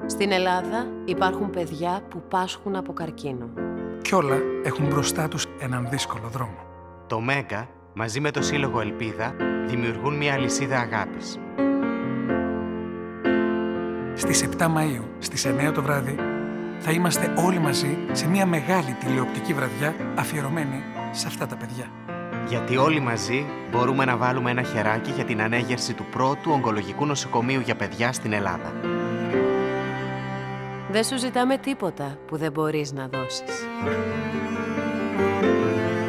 Στην Ελλάδα υπάρχουν παιδιά που πάσχουν από καρκίνο. Κι όλα έχουν μπροστά τους έναν δύσκολο δρόμο. Το Μέγκα, μαζί με το Σύλλογο Ελπίδα, δημιουργούν μια αλυσίδα αγάπης. Στις 7 Μαΐου, στις 9 το βράδυ, θα είμαστε όλοι μαζί σε μια μεγάλη τηλεοπτική βραδιά αφιερωμένη σε αυτά τα παιδιά. Γιατί όλοι μαζί μπορούμε να βάλουμε ένα χεράκι για την ανέγερση του πρώτου ογκολογικού νοσοκομείου για παιδιά στην Ελλάδα. Δεν σου ζητάμε τίποτα που δεν μπορείς να δώσεις.